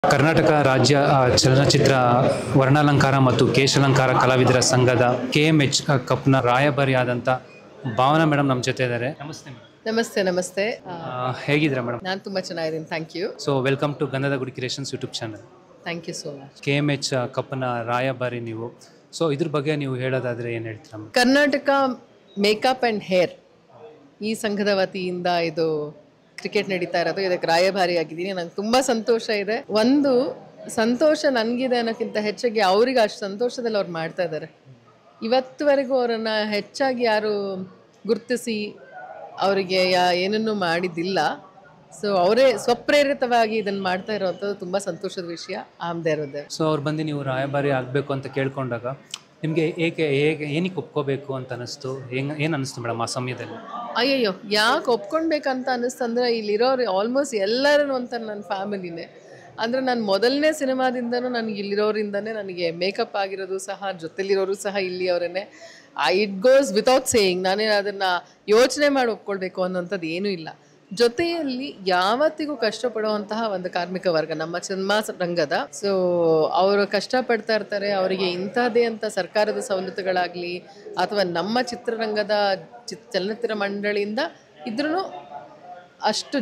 ಕರ್ನಾಟಕ ರಾಜ್ಯ ಚಲನಚಿತ್ರ ವರ್ಣಾಲಂಕಾರ ಮತ್ತು ಕೇಶಾಲಂಕಾರ ಕಲಾವಿದರ ಸಂಘದ KMH ಕಪ್ನ ರಾಯಭಾರಿಯಾದಂಥ ಭಾವನಾ ಮೇಡಮ್ ನಮ್ಮ ಜೊತೆ ಇದ್ದಾರೆ. ನಮಸ್ತೆ ಮೇಡಮ್. ನಮಸ್ತೆ ನಮಸ್ತೆ. ಹೇಗಿದ್ದೀರಾ ಮೇಡಮ್? ನಾನು ತುಂಬ ಚೆನ್ನಾಗಿದ್ದೀನಿ, thank you. So welcome to Gandhada Gudi creations YouTube channel. Thank you so much. KMH ಕಪ್ನ ರಾಯಭಾರಿ ನೀವು. ಸೊ ಇದ್ರ ಬಗ್ಗೆ ನೀವು ಹೇಳೋದಾದರೆ ಏನು ಹೇಳ್ತೀರಾ? ಕರ್ನಾಟಕ ಮೇಕಪ್ ಆ್ಯಂಡ್ ಹೇರ್ ಈ ಸಂಘದ ವತಿಯಿಂದ ಇದು ಕ್ರಿಕೆಟ್ ನಡೀತಾ ಇರೋದು. ಇದಕ್ಕೆ ರಾಯಭಾರಿ ಆಗಿದ್ದೀನಿ. ನಂಗೆ ತುಂಬ ಸಂತೋಷ ಇದೆ. ಒಂದು ಸಂತೋಷ ನನಗಿದೆ ಅನ್ನೋಕ್ಕಿಂತ ಹೆಚ್ಚಾಗಿ ಅವ್ರಿಗೆ ಅಷ್ಟು ಸಂತೋಷದಲ್ಲಿ ಅವ್ರು ಮಾಡ್ತಾ ಇದ್ದಾರೆ. ಇವತ್ತುವರೆಗೂ ಅವರನ್ನು ಹೆಚ್ಚಾಗಿ ಯಾರು ಗುರುತಿಸಿ ಅವರಿಗೆ ಏನನ್ನೂ ಮಾಡಿದ್ದಿಲ್ಲ. ಸೊ ಅವರೇ ಸ್ವಪ್ರೇರಿತವಾಗಿ ಇದನ್ನು ಮಾಡ್ತಾ ಇರೋವಂಥದ್ದು ತುಂಬ ಸಂತೋಷದ ವಿಷಯ. ಆಮ್ದೇ. ಸೊ ಅವ್ರು ಬಂದು ನೀವು ರಾಯಭಾರಿ ಆಗಬೇಕು ಅಂತ ಕೇಳ್ಕೊಂಡಾಗ ನಿಮಗೆ ಏನಕ್ಕೆ ಒಪ್ಕೋಬೇಕು ಅಂತ ಅನ್ನಿಸ್ತು? ಏನು ಅನ್ನಿಸ್ತು ಮೇಡಮ್ ಆ ಸಮಯದಲ್ಲಿ? ಅಯ್ಯಯ್ಯೋ, ಯಾಕೆ ಒಪ್ಕೊಳ್ಬೇಕಂತ ಅನ್ನಿಸ್ತಂದ್ರೆ ಇಲ್ಲಿರೋರು ಆಲ್ಮೋಸ್ಟ್ ಎಲ್ಲರೂ ಅಂತ ನನ್ನ ಫ್ಯಾಮಿಲಿನೇ. ಅಂದರೆ ನಾನು ಮೊದಲನೇ ಸಿನಿಮಾದಿಂದನೂ ನನಗೆ ಇಲ್ಲಿರೋರಿಂದನೇ ನನಗೆ ಮೇಕಪ್ ಆಗಿರೋದು ಸಹ, ಜೊತೆಲಿರೋರು ಸಹ ಇಲ್ಲಿಯವರೇ. It goes without saying. ನಾನೇ ಅದನ್ನು ಯೋಚನೆ ಮಾಡಿ ಒಪ್ಕೊಳ್ಬೇಕು ಅನ್ನೋಂಥದ್ದು ಏನೂ ಇಲ್ಲ. ಜೊತೆಯಲ್ಲಿ ಯಾವತ್ತಿಗೂ ಕಷ್ಟಪಡುವಂತಹ ಒಂದು ಕಾರ್ಮಿಕ ವರ್ಗ ನಮ್ಮ ಸಿನಿಮಾ ರಂಗದ. ಸೊ ಅವರು ಕಷ್ಟಪಡ್ತಾ ಇರ್ತಾರೆ. ಅವರಿಗೆ ಇಂಥದ್ದೇ ಅಂತ ಸರ್ಕಾರದ ಸವಲತ್ತುಗಳಾಗಲಿ ಅಥವಾ ನಮ್ಮ ಚಿತ್ರರಂಗದ ಚಲನಚಿತ್ರ ಮಂಡಳಿಯಿಂದ ಇದ್ರೂ ಅಷ್ಟು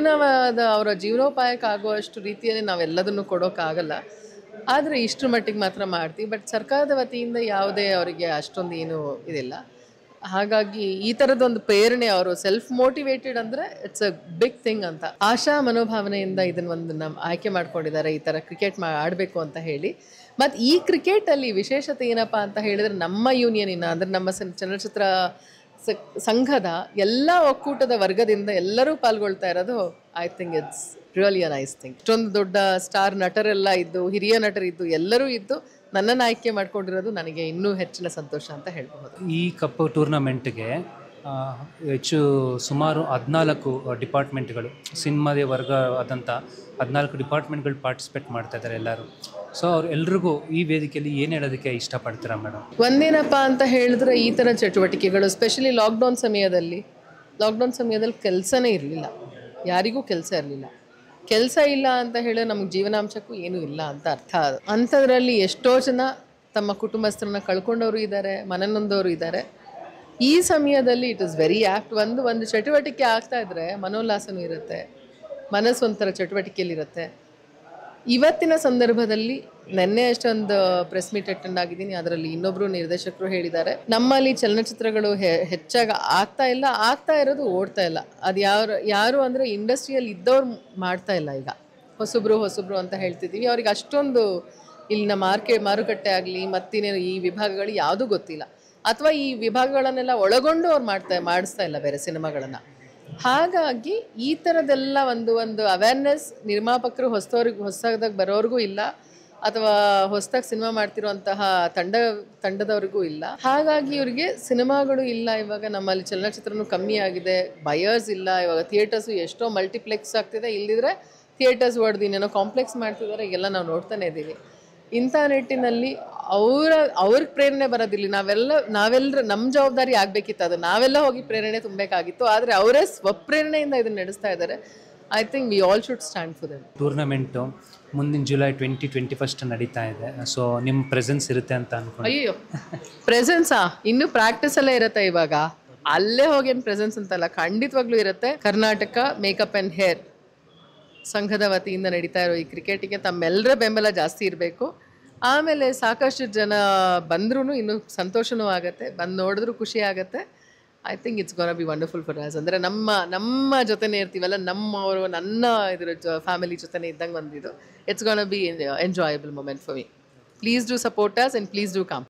ಅವರ ಜೀವನೋಪಾಯಕ್ಕಾಗುವಷ್ಟು ರೀತಿಯಲ್ಲಿ ನಾವೆಲ್ಲದನ್ನು ಕೊಡೋಕ್ಕಾಗಲ್ಲ. ಆದರೆ ಇಷ್ಟರ ಮಟ್ಟಿಗೆ ಮಾತ್ರ ಮಾಡ್ತೀವಿ. ಬಟ್ ಸರ್ಕಾರದ ವತಿಯಿಂದ ಯಾವುದೇ ಅವರಿಗೆ ಅಷ್ಟೊಂದು ಏನೂ ಇದಿಲ್ಲ. ಹಾಗಾಗಿ ಈ ಥರದೊಂದು ಪ್ರೇರಣೆ, ಅವರು ಸೆಲ್ಫ್ ಮೋಟಿವೇಟೆಡ್ ಅಂದರೆ ಇಟ್ಸ್ ಅ ಬಿಗ್ ಥಿಂಗ್ ಅಂತ ಆಶಾ ಮನೋಭಾವನೆಯಿಂದ ಇದನ್ನು ಆಯ್ಕೆ ಮಾಡ್ಕೊಂಡಿದ್ದಾರೆ, ಈ ಥರ ಕ್ರಿಕೆಟ್ ಆಡಬೇಕು ಅಂತ ಹೇಳಿ. ಮತ್ತು ಈ ಕ್ರಿಕೆಟಲ್ಲಿ ವಿಶೇಷತೆ ಏನಪ್ಪ ಅಂತ ಹೇಳಿದರೆ ನಮ್ಮ ಯೂನಿಯನಿನ ಅಂದರೆ ನಮ್ಮ ಚಲನಚಿತ್ರ ಸಂಘದ ಎಲ್ಲ ಒಕ್ಕೂಟದ ವರ್ಗದಿಂದ ಎಲ್ಲರೂ ಪಾಲ್ಗೊಳ್ತಾ ಇರೋದು. I think it's really a nice thing. ಇಷ್ಟೊಂದು ದೊಡ್ಡ ಸ್ಟಾರ್ ನಟರೆಲ್ಲ ಇದ್ದು, ಹಿರಿಯ ನಟರಿದ್ದು, ಎಲ್ಲರೂ ಇದ್ದು ನನ್ನನ್ನು ಆಯ್ಕೆ ಮಾಡ್ಕೊಂಡಿರೋದು ನನಗೆ ಇನ್ನೂ ಹೆಚ್ಚಿನ ಸಂತೋಷ ಅಂತ ಹೇಳ್ಬೋದು. ಈ ಕಪ್ ಟೂರ್ನಮೆಂಟ್ಗೆ ಸುಮಾರು 14 ಡಿಪಾರ್ಟ್ಮೆಂಟ್ಗಳು, ಸಿನಿಮಾದೇ ವರ್ಗ ಆದಂಥ 14 ಡಿಪಾರ್ಟ್ಮೆಂಟ್ಗಳು ಪಾರ್ಟಿಸಿಪೇಟ್ ಮಾಡ್ತಾ ಇದ್ದಾರೆ ಎಲ್ಲರೂ. ಸೊ ಅವ್ರು ಎಲ್ರಿಗೂ ಈ ವೇದಿಕೆಯಲ್ಲಿ ಏನು ಹೇಳೋದಕ್ಕೆ ಇಷ್ಟಪಡ್ತೀರಾ ಮೇಡಮ್? ಒಂದೇನಪ್ಪ ಅಂತ ಹೇಳಿದ್ರೆ, ಈ ಥರ ಚಟುವಟಿಕೆಗಳು ಸ್ಪೆಷಲಿ ಲಾಕ್ಡೌನ್ ಸಮಯದಲ್ಲಿ ಕೆಲಸನೇ ಇರಲಿಲ್ಲ, ಯಾರಿಗೂ ಕೆಲಸ ಇರಲಿಲ್ಲ. ಕೆಲಸ ಇಲ್ಲ ಅಂತ ಹೇಳಿ ನಮಗೆ ಜೀವನಾಂಶಕ್ಕೂ ಏನೂ ಇಲ್ಲ ಅಂತ ಅರ್ಥ. ಅಂಥದ್ರಲ್ಲಿ ಎಷ್ಟೋ ಜನ ತಮ್ಮ ಕುಟುಂಬಸ್ಥರನ್ನ ಕಳ್ಕೊಂಡವರು ಇದ್ದಾರೆ, ಮನನೊಂದವರು ಇದ್ದಾರೆ. ಈ ಸಮಯದಲ್ಲಿ ಇಟ್ ಇಸ್ ವೆರಿ ಆ್ಯಪ್ಟ್. ಒಂದು ಚಟುವಟಿಕೆ ಆಗ್ತಾ ಇದ್ದರೆ ಮನೋಲ್ಲಾಸನೂ ಇರುತ್ತೆ, ಮನಸ್ಸು ಒಂಥರ ಚಟುವಟಿಕೆಯಲ್ಲಿರುತ್ತೆ. ಇವತ್ತಿನ ಸಂದರ್ಭದಲ್ಲಿ ನೆನ್ನೆ ಅಷ್ಟೊಂದು ಪ್ರೆಸ್ ಮೀಟ್ ಅಟೆಂಡ್ ಆಗಿದ್ದೀನಿ. ಅದರಲ್ಲಿ ಇನ್ನೊಬ್ಬರು ನಿರ್ದೇಶಕರು ಹೇಳಿದ್ದಾರೆ, ನಮ್ಮಲ್ಲಿ ಚಲನಚಿತ್ರಗಳು ಹೆಚ್ಚಾಗಿ ಆಗ್ತಾ ಇರೋದು ಓಡ್ತಾ ಇಲ್ಲ. ಅದು ಯಾರು ಅಂದರೆ ಇಂಡಸ್ಟ್ರಿಯಲ್ಲಿ ಇದ್ದವ್ರು ಮಾಡ್ತಾ ಇಲ್ಲ. ಈಗ ಹೊಸಬ್ರು ಅಂತ ಹೇಳ್ತಿದ್ದೀವಿ. ಅವ್ರಿಗೆ ಅಷ್ಟೊಂದು ಇಲ್ಲಿನ ಮಾರುಕಟ್ಟೆ ಆಗಲಿ ಮತ್ತಿನ್ನೇನು ಈ ವಿಭಾಗಗಳು ಯಾವುದೂ ಗೊತ್ತಿಲ್ಲ, ಅಥವಾ ಈ ವಿಭಾಗಗಳನ್ನೆಲ್ಲ ಒಳಗೊಂಡು ಅವ್ರು ಮಾಡಿಸ್ತಾ ಇಲ್ಲ ಬೇರೆ ಸಿನಿಮಾಗಳನ್ನು. ಹಾಗಾಗಿ ಈ ಥರದ್ದೆಲ್ಲ ಒಂದು ಅವೇರ್ನೆಸ್ ನಿರ್ಮಾಪಕರು ಹೊಸದಾಗಿ ಬರೋರಿಗೂ ಇಲ್ಲ, ಅಥವಾ ಹೊಸದಾಗಿ ಸಿನಿಮಾ ಮಾಡ್ತಿರುವಂತಹ ತಂಡದವ್ರಿಗೂ ಇಲ್ಲ. ಹಾಗಾಗಿ ಇವರಿಗೆ ಸಿನಿಮಾಗಳು ಇಲ್ಲ. ಇವಾಗ ನಮ್ಮಲ್ಲಿ ಚಲನಚಿತ್ರನೂ ಕಮ್ಮಿ ಆಗಿದೆ, ಬಯರ್ಸ್ ಇಲ್ಲ. ಇವಾಗ ಥಿಯೇಟರ್ಸು ಎಷ್ಟೋ ಮಲ್ಟಿಪ್ಲೆಕ್ಸ್ ಆಗ್ತಿದೆ, ಇಲ್ಲದಿದ್ರೆ ಥಿಯೇಟರ್ಸ್ ಹೊಡೆದಿನೇನೋ ಕಾಂಪ್ಲೆಕ್ಸ್ ಮಾಡ್ತಿದ್ದಾರೆ, ಈಗೆಲ್ಲ ನಾವು ನೋಡ್ತಾನೆ ಇದ್ದೀವಿ. ಇಂಥ ನಿಟ್ಟಿನಲ್ಲಿ ಅವ್ರಿಗೆ ಪ್ರೇರಣೆ ಬರೋದಿಲ್ಲ. ನಾವೆಲ್ಲರೂ ನಮ್ಮ ಜವಾಬ್ದಾರಿ ಆಗಬೇಕಿತ್ತು, ಅದು ನಾವೆಲ್ಲ ಹೋಗಿ ಪ್ರೇರಣೆ ತುಂಬಬೇಕಾಗಿತ್ತು. ಆದರೆ ಅವರೇ ಸ್ವಪ್ರೇರಣೆಯಿಂದ ಇದನ್ನು ನಡೆಸ್ತಾ ಇದ್ದಾರೆ. I think we all should stand for them. Tournament ಮುಂದಿನ ಜುಲೈ 2021 ನಡೀತಾ ಇದೆ. ಸೊ ನಿಮ್ಮ ಪ್ರೆಸೆನ್ಸ್ ಇರುತ್ತೆ ಅಂತ ಅನ್ಕೊಂಡು. ಅಯ್ಯೋ, ಪ್ರೆಸೆನ್ಸಾ? ಇನ್ನೂ ಪ್ರಾಕ್ಟೀಸಲ್ಲೇ ಇರುತ್ತೆ. ಇವಾಗ ಅಲ್ಲೇ ಹೋಗಿ ಏನು ಪ್ರೆಸೆನ್ಸ್ ಅಂತಲ್ಲ, ಖಂಡಿತವಾಗ್ಲೂ ಇರುತ್ತೆ. ಕರ್ನಾಟಕ ಮೇಕಪ್ ಆ್ಯಂಡ್ ಹೇರ್ ಸಂಘದ ವತಿಯಿಂದ ನಡೀತಾ ಇರೋ ಈ ಕ್ರಿಕೆಟಿಗೆ ತಮ್ಮೆಲ್ಲರ ಬೆಂಬಲ ಜಾಸ್ತಿ ಇರಬೇಕು. ಆಮೇಲೆ ಸಾಕಷ್ಟು ಜನ ಬಂದ್ರೂ ಇನ್ನೂ ಸಂತೋಷನೂ ಆಗುತ್ತೆ, ಬಂದು ನೋಡಿದ್ರೂ ಖುಷಿ ಆಗುತ್ತೆ. I think it's gonna be wonderful for us. ಅಂದರೆ ನಮ್ಮ ಜೊತೆನೇ ಇರ್ತೀವಲ್ಲ, ನನ್ನ ಫ್ಯಾಮಿಲಿ ಜೊತೆನೇ ಇದ್ದಂಗೆ ಬಂದಿದ್ದು. It's gonna be enjoyable moment for me. Please do support us and please do come.